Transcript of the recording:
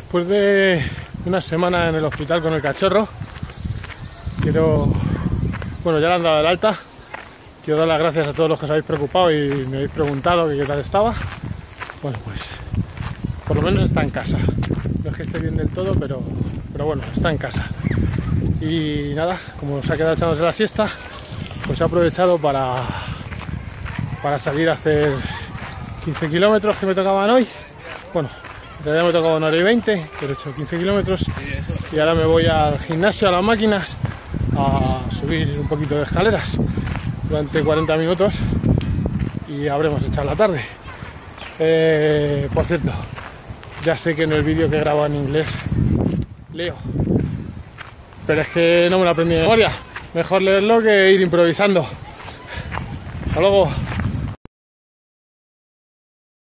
Después de una semana en el hospital con el cachorro, bueno, ya le han dado el alta. Quiero dar las gracias a todos los que os habéis preocupado y me habéis preguntado que qué tal estaba. Bueno, pues por lo menos está en casa. No es que esté bien del todo, pero bueno, está en casa. Y nada, como se ha quedado echándose la siesta, pues he aprovechado para salir a hacer 15 kilómetros que me tocaban hoy. Bueno, en realidad me tocaba 1 hora y 20, pero he hecho 15 kilómetros y ahora me voy al gimnasio, a las máquinas, a subir un poquito de escaleras durante 40 minutos y habremos echado la tarde. Por cierto, ya sé que en el vídeo que grabo en inglés leo, pero es que no me lo aprendí de memoria. Mejor leerlo que ir improvisando. Hasta luego.